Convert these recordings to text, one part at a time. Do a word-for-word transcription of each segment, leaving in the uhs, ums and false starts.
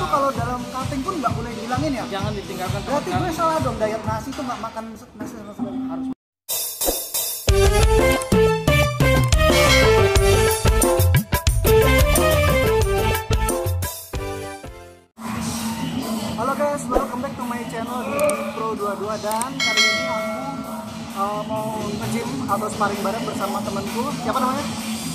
itu kalau dalam cutting pun nggak boleh dihilangin ya? Jangan ditinggalkan. Berarti gue salah dong, diet nasi itu nggak makan nasi sama sekali. Harus. Halo guys, welcome back to my channel di Pro dua puluh dua, dan kali ini aku uh, mau nge-gym atau sparring bareng bersama temanku. Siapa namanya?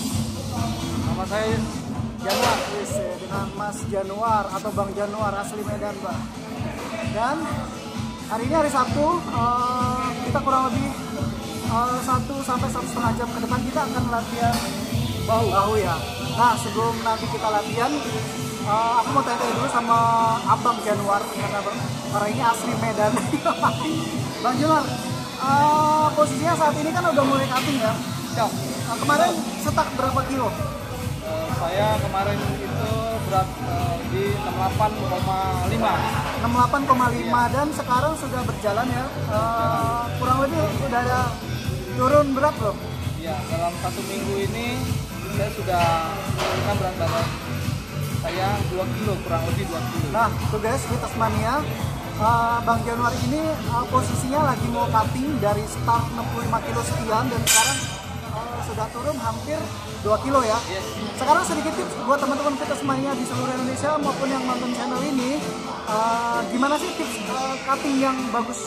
Nama saya Januar. Yes, dengan Mas Januar atau Bang Januar, asli Medan, Mbak. Dan hari ini hari Sabtu, uh, kita kurang lebih uh, satu sampai satu setengah jam ke depan kita akan latihan bahu. Bahu ya. Nah, sebelum nanti kita latihan, uh, aku mau tanya dulu sama Abang Januar, karena karena ini asli Medan. Bang Januar, uh, posisinya saat ini kan udah mulai cutting ya? Ya. Uh, kemarin setak berapa kilo? Uh, saya kemarin itu berat uh, di enam puluh delapan koma lima. enam puluh delapan koma lima dan sekarang sudah berjalan ya. Uh, kurang lebih sudah ada turun berat belum? Iya, dalam satu minggu ini saya sudah menurunkan berat badan saya dua kilo, kurang lebih dua kilo. Nah, tuh guys, Fitness Mania, uh, Bang Januar ini uh, posisinya lagi mau cutting dari start enam puluh lima kilo sekian dan sekarang uh, sudah turun hampir dua kilo ya. Yes. Sekarang sedikit tips buat teman-teman Fitness Mania di seluruh Indonesia maupun yang nonton channel ini, uh, gimana sih tips uh, cutting yang bagus?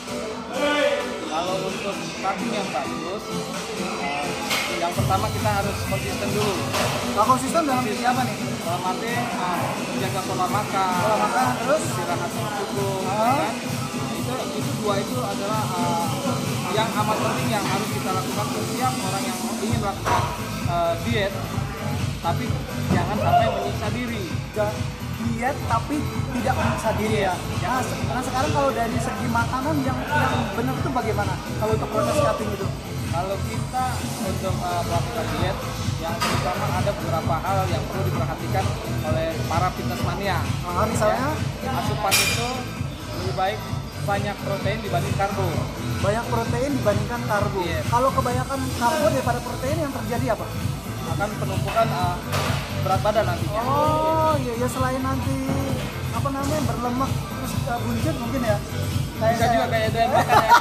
Kalau untuk cutting yang bagus, uh, yang pertama kita harus konsisten dulu. Nah, konsisten dalam segi apa nih? Dalam arti uh, menjaga pola makan, Pola makan terus istirahat yang cukup, Ah. kan? Itu itu dua itu adalah uh, yang amat penting yang harus kita lakukan setiap orang yang ingin melakukan uh, diet, tapi jangan sampai menyiksa diri. Ja- diet tapi tidak memaksa diri ya. Nah, se- nah sekarang kalau dari segi makanan yang yang benar itu bagaimana? Kalau untuk proses cutting itu? Kalau kita untuk uh, melakukan diet, yang pertama ada beberapa hal yang perlu diperhatikan oleh para fitness mania. Nah, misalnya Ya, asupan itu lebih baik banyak protein dibanding karbo. banyak protein dibandingkan karbo. Yes. Kalau kebanyakan karbo daripada protein yang terjadi apa? Akan penumpukan uh, berat badan nantinya. Oh iya ya, selain nanti apa namanya berlemak terus uh, buncit mungkin ya. Kayak Bisa saya- juga kayak itu yang makan ya.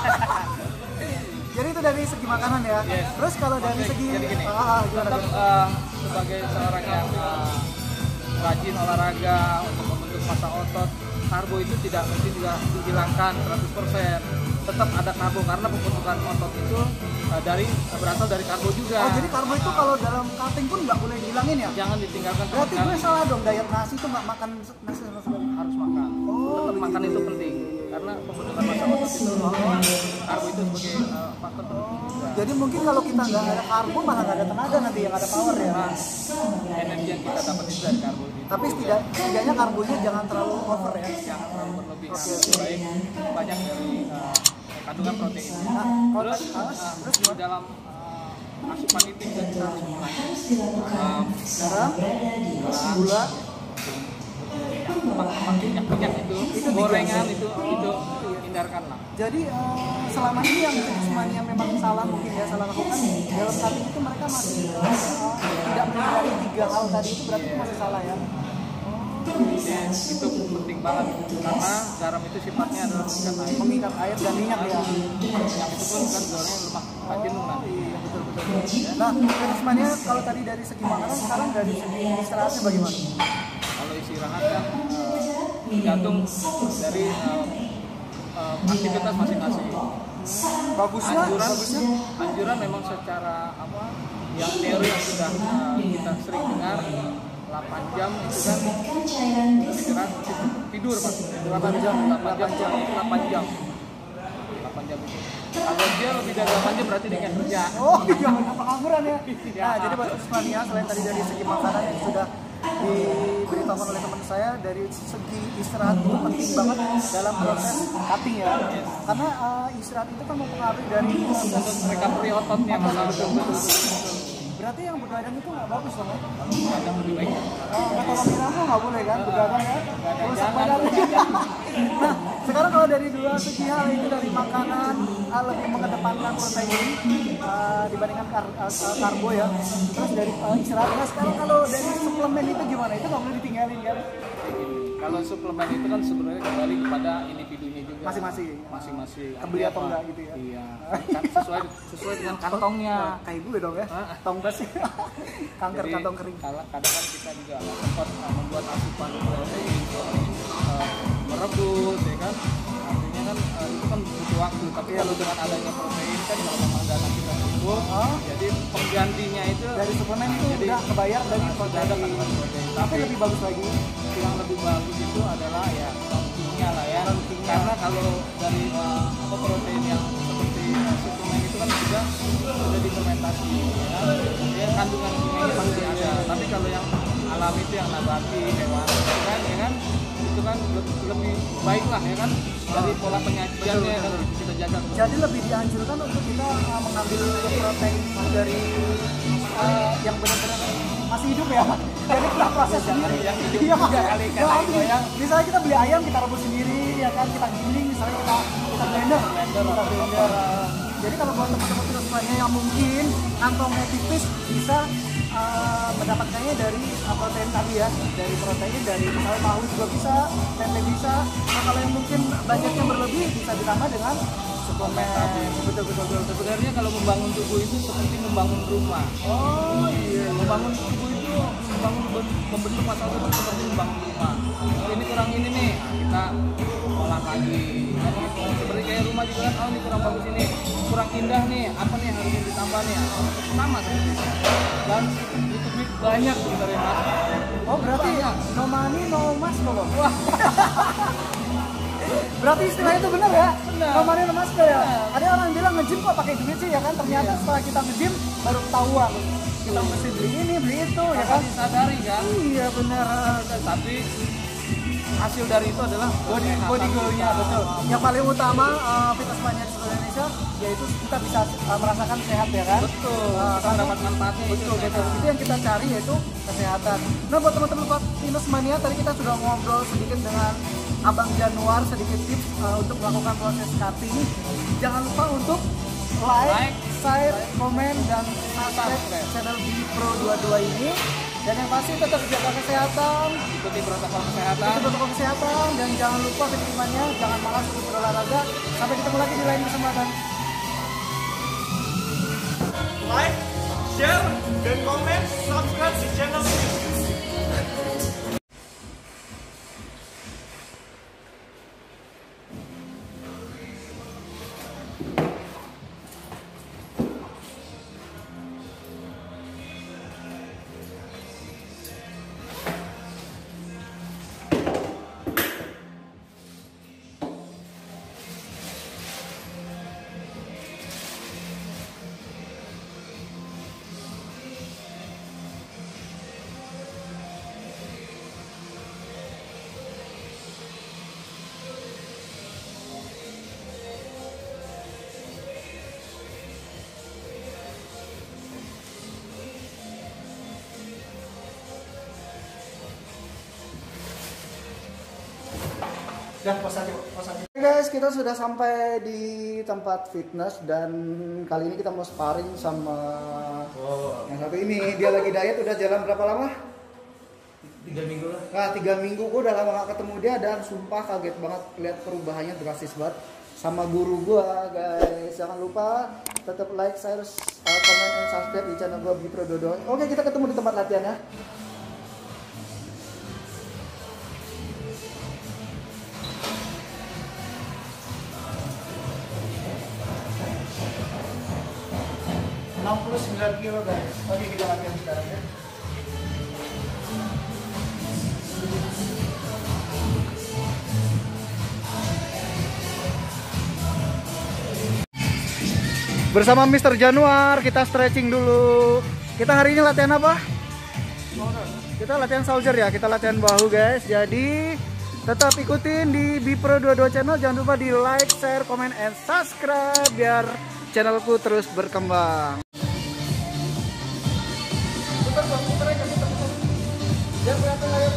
Jadi itu dari segi makanan ya. Yes. Terus kalau dari Oke, segi jadi gini, ah, ah, gimana? tetap gimana? uh, sebagai seorang yang uh, rajin olahraga untuk membentuk massa otot, karbo itu tidak mesti juga dihilangkan seratus persen. Tetap ada karbo karena pembentukan otot itu uh, dari berasal dari karbo juga. Oh, jadi karbo itu kalau dalam cutting pun nggak boleh dihilangin ya? Jangan ditinggalkan sama Berarti gue sekali. salah dong, diet nasi itu nggak makan nasi sama sekali. Harus makan. Oh, Tetap makan begitu. itu penting karena pembentukan massa otot itu karbo itu sebagai uh, faktor penting juga. Jadi mungkin kalau kita nggak ada karbo malah nggak ada tenaga nanti, yang ada power ya. Nah, energi yang kita dapat itu dari karbo itu. Tapi setidak, setidaknya karbonya jangan terlalu over ya. Jangan terlalu berlebihan, baik banyak dari uh, kandungan protein. Nah, kalau Terus, tadi- ah, uh, terus di dalam uh, asupan itu juga kita harus mengurangi uh, garam, gula, minyak-minyak itu, Itu gorengan itu, itu hindarkan lah. jadi eh, selama ini yang semuanya memang salah mungkin ya, salah lakukan dalam cutting itu mereka masih eh, tidak menghindari tiga hal tadi, itu berarti itu masih salah ya. Itu penting banget karena garam itu sifatnya adalah mengikat air. Mengikat air dan minyak ya. Yang itu pun kan gorengnya lemak lemak jenuh nanti. Iya, betul betul. Nah, semuanya kalau tadi dari segi makanan, sekarang dari segi istirahatnya bagaimana? Kalau istirahat kan uh, tergantung dari uh, uh, aktivitas masing-masing. Bagusnya, Anjuran, bagusnya anjuran memang secara apa yang teori yang sudah uh, kita sering dengar delapan jam itu kan istirahat tidur mas delapan jam, delapan jam delapan jam delapan jam itu kalau dia lebih dari delapan jam berarti dia nggak kerja. Oh iya, apa pengangguran ya? Nah, jadi buat Usmania, selain tadi dari segi makanan yang sudah diberitahukan oleh teman saya, dari segi istirahat itu penting banget dalam proses cutting ya. Karena uh, istirahat itu kan mempengaruhi dari proses Untuk recovery ototnya mas betul betul betul. berarti yang begadang itu nggak bagus dong ya? Kadang lebih baik. Oh, kata Om Irama nggak boleh kan begadang ya? Rusak jangan. badan. Nah, sekarang kalau dari dua segi hal itu, dari makanan uh, lebih mengedepankan protein uh, dibandingkan kar uh, karbo ya. Terus dari uh, istirahat. Nah, sekarang kalau dari suplemen itu gimana? Itu nggak boleh ditinggalin kan? Kalau suplemen itu kan sebenarnya kembali kepada individunya juga. Masing-masing. Masing-masing. Kebeli atau enggak gitu ya. Iya. Kan sesuai sesuai dengan kantongnya. Nah, kayak gue dong ya. Tonggas sih. Kanker Jadi, kantong kering. Kalau kadang kan kita juga sempat uh, membuat asupan protein, uh, merebus, ya kan. Artinya kan uh, itu kan butuh waktu. Tapi kalau dengan adanya protein kan kalau memang dana kita cukup, Oh. jadi penggantinya itu Dari suplemen itu jadi udah kebayar dari ada protein. kan protein. Tapi lebih bagus lagi. yang lebih bagus itu adalah ya non-kimia lah ya. Non-kimia. Karena kalau dari uh, apa protein yang seperti uh, suplemen itu kan juga sudah difermentasi ya. Ya kandungan kimianya pasti ada. Tapi kalau yang alami itu yang nabati, hewan itu kan ya kan itu kan le- lebih baik lah ya kan dari pola penyajiannya kan kita jaga terus. Jadi lebih dianjurkan untuk kita uh, mengambil protein dari uh, yang benar-benar masih hidup ya. Jadi kita proses sendiri. yang hidup Iya. juga kali kan, Nggak, goyang. misalnya kita beli ayam kita rebus sendiri ya kan, kita giling misalnya kita kita blender, Blender, kita blender. Jadi kalau buat teman-teman virus lainnya yang mungkin kantongnya tipis bisa uh, mendapatkannya dari uh, protein tadi ya, dari protein dari misalnya tahu juga bisa, tempe bisa. Nah kalau yang mungkin budgetnya berlebih bisa ditambah dengan suplemen. Betul betul betul. Sebenarnya kalau membangun tubuh itu seperti membangun rumah. Oh iya. Membangun tubuh itu membangun ben- membentuk masa otot itu seperti membangun rumah. Ini kurang ini nih, nah, kita olah lagi. Kan gitu. Seperti kayak rumah juga kan, oh ini kurang bagus ini, kurang indah nih, apa nih yang harus ditambah nih? Sama seperti itu. Dan itu duit banyak sebenarnya mas. Oh berarti no money no mas no bos. Wah. Berarti istilah itu benar ya? Benar. No money no mas ya. Ada orang bilang nge-gym kok pakai duit sih ya kan? Ternyata setelah kita nge-gym baru ketahuan. Kita mesti beli ini, beli itu ya kan? Disadari kan? Iya benar. Tapi hasil dari itu adalah Body body goal-nya betul. Yang paling utama uh, fitness mania di seluruh Indonesia yaitu kita bisa uh, merasakan sehat ya kan? Betul, Uh, kita karena- mendapat manfaatnya itu. Betul, betul. Itu yang kita cari yaitu kesehatan. Nah buat teman-teman fitness mania tadi kita sudah ngobrol sedikit dengan Abang Januar, sedikit tips uh, untuk melakukan proses cutting. Jangan lupa untuk like, Like, share, komen, dan subscribe subscribe. channel B Pro dua puluh dua ini. Dan yang pasti tetap jaga kesehatan, Ikuti protokol kesehatan. ikuti protokol kesehatan, dan jangan lupa fitness mania, jangan malas untuk berolahraga. Sampai ketemu lagi di lain kesempatan. Like, share, dan komen, subscribe di channel ini. Dan pos aja, pos aja. Oke guys, kita sudah sampai di tempat fitness dan kali ini kita mau sparring sama Oh, yang satu ini. Dia lagi diet, udah jalan berapa lama? tiga minggu lah. Nah, tiga minggu gue udah lama gak ketemu dia dan sumpah kaget banget lihat perubahannya drastis banget sama guru gua guys. Jangan lupa tetap like, share, uh, comment, dan subscribe di channel gua B Pro dua puluh dua. Oke, kita ketemu di tempat latihan ya. enam puluh sembilan kilo guys. Oke, kita latihan sekarang ya. Bersama Mister Januar, kita stretching dulu. Kita hari ini latihan apa? Kita latihan soldier ya, kita latihan bahu guys. Jadi tetap ikutin di B Pro dua puluh dua channel. Jangan lupa di like, share, comment, and subscribe biar channelku terus berkembang. Putar, Bang, putar aja, putar, putar. Biar kelihatan layar.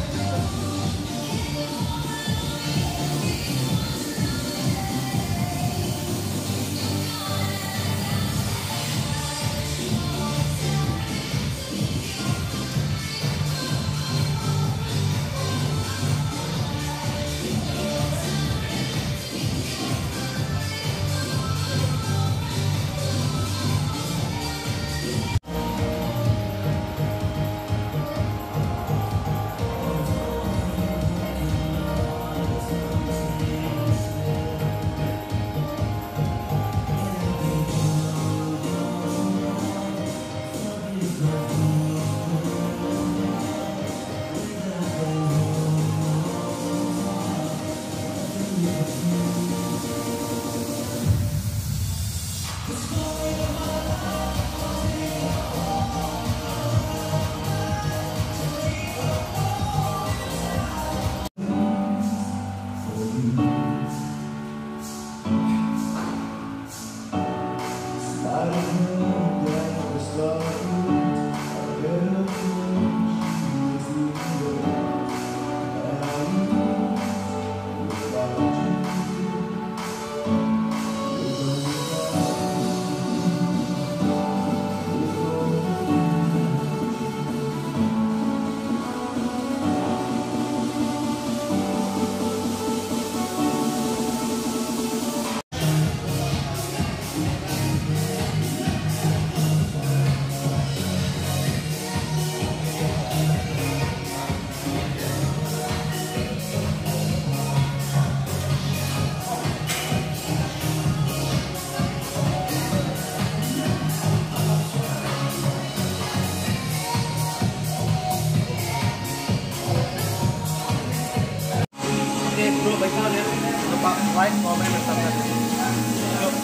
lupa like, comment, dan subscribe. Yuk.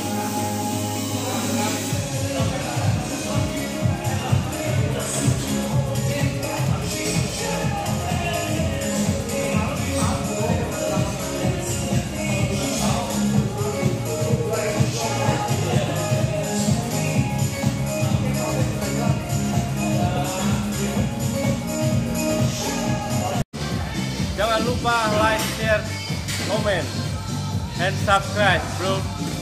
Jangan lupa like, share, comment, and subscribe, bro.